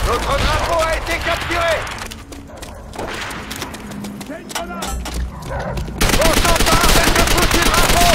Notre drapeau a été capturé. On s'empare de ce foutu drapeau.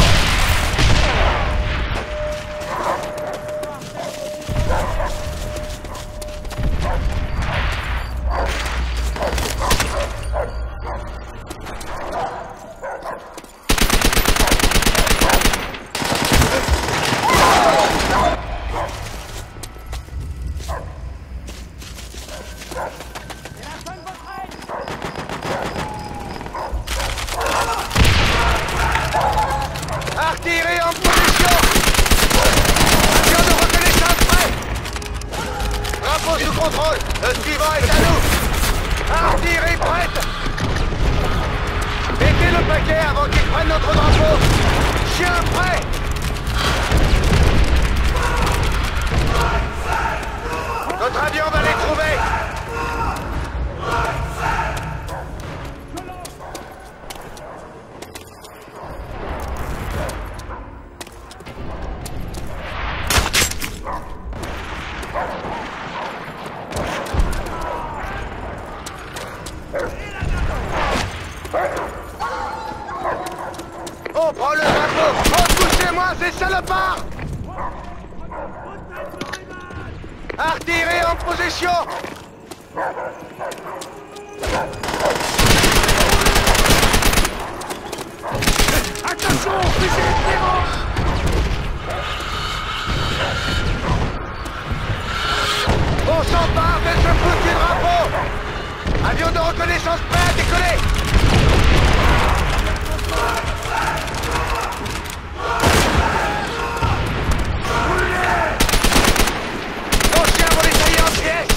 Artillerie en position. Avion de reconnaissance prêt. Drapeau sous contrôle. Le suivant est à nous. Artillerie prête. Mettez le paquet avant qu'ils prennent notre drapeau. Chien prêt. Notre avion va les trouver. On prend le drapeau. Repoussez-moi ces salopards. Artillerie en position. Attention, fusil Pierrot. On s'empare de ce foutu drapeau. Avion de reconnaissance prêt à décoller. Nos chiens vont les tailler en pièces.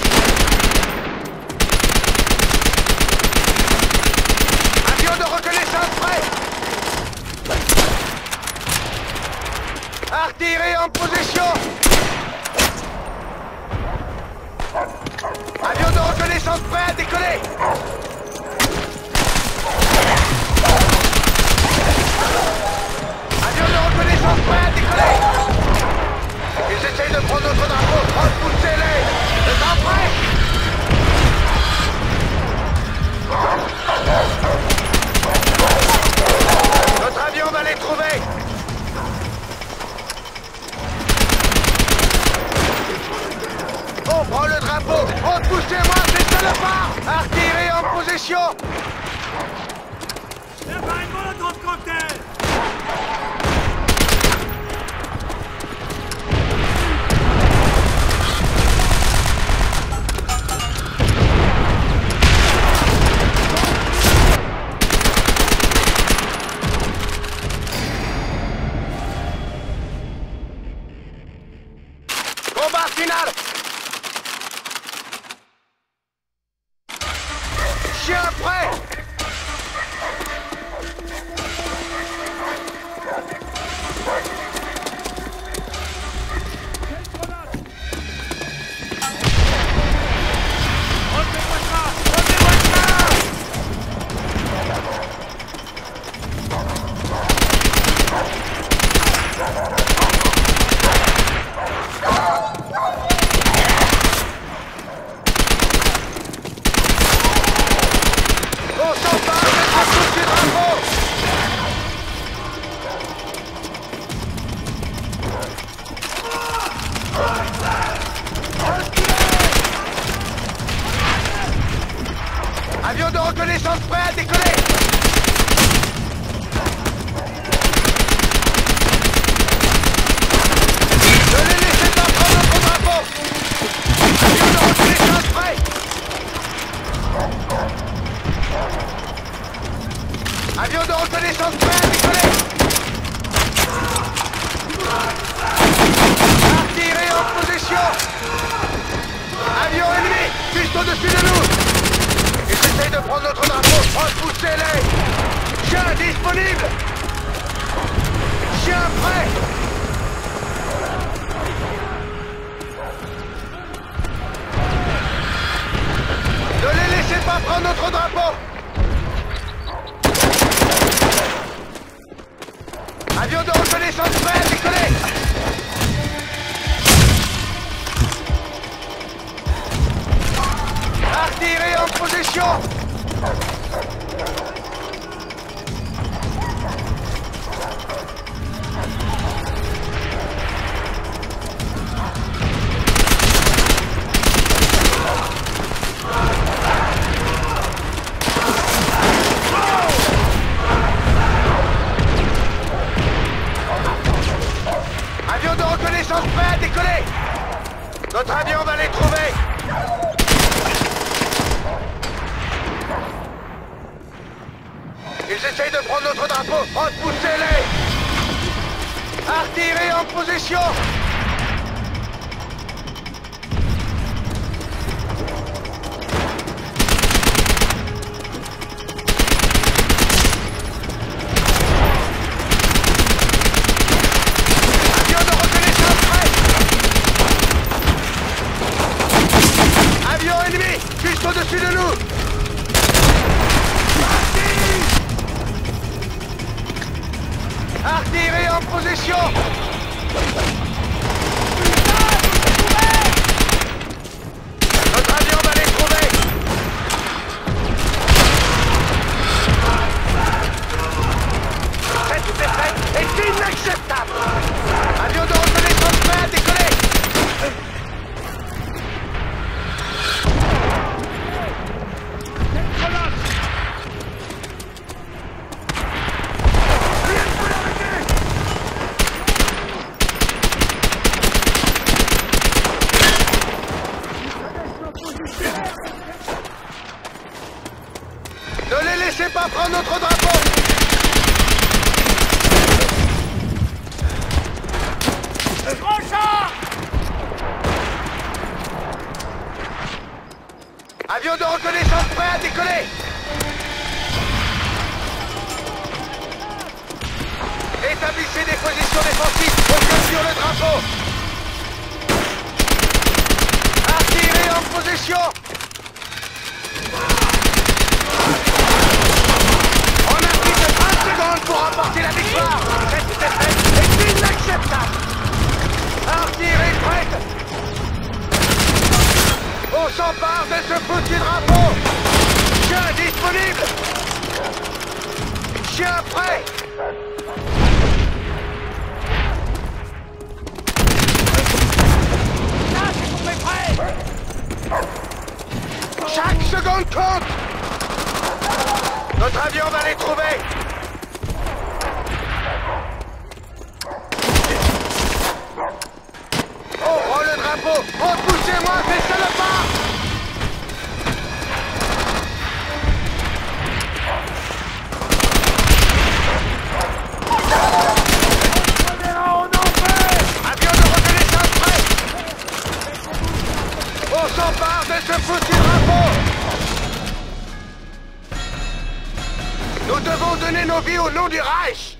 Avion de reconnaissance prêt. Artillerie en position. Avion de reconnaissance prêt à décoller. Avion de reconnaissance prêt à décoller. Ils essayent de prendre notre drapeau. Repoussez-les. Le temps prêt. Notre avion va les trouver. On prend le drapeau. Repoussez-moi ces salopards. Artillerie en position. Combat final. Chien prêt. On s'empare de ce foutu drapeau. Avion de reconnaissance prêt à décoller. Ne les laissez pas prendre notre drapeau. Avion de reconnaissance prêt. Avion de reconnaissance prêt à décoller. Artillerie en position. Avion ennemi, juste au-dessus de nous. Ils essayent de prendre notre drapeau. Repoussez-les. Chien disponible. Chien prêt. Ne les laissez pas prendre notre drapeau. Avion de reconnaissance prêt à décoller. Artillerie en position! Avion de reconnaissance prêt à décoller! Notre avion va les trouver! Ils essayent de prendre notre drapeau! Repoussez-les! Artillerie en position! Avion de reconnaissance prêt! Avion ennemi! Juste au-dessus de nous! Artillerie en position! Notre avion va les trouver! Cette défaite est inacceptable! Avion de reconnaissance prêt à décoller! Ne les laissez pas prendre notre drapeau! Avion de reconnaissance prêt à décoller! Établissez des positions défensives pour sur le drapeau! Artillerie en position! On a plus de 30 secondes pour remporter la victoire! Cette défaite est inacceptable! Artillerie prête! On s'empare de ce foutu drapeau! Chien disponible! Chien prêt! Là, c'est pour mes prêts! Chaque seconde compte! Notre avion va les trouver! On prend le drapeau! Repoussez-moi, ces salopards! Avion de reconnaissance prêt! On s'empare de ce foutu drapeau! Nous devons donner nos vies au nom du Reich!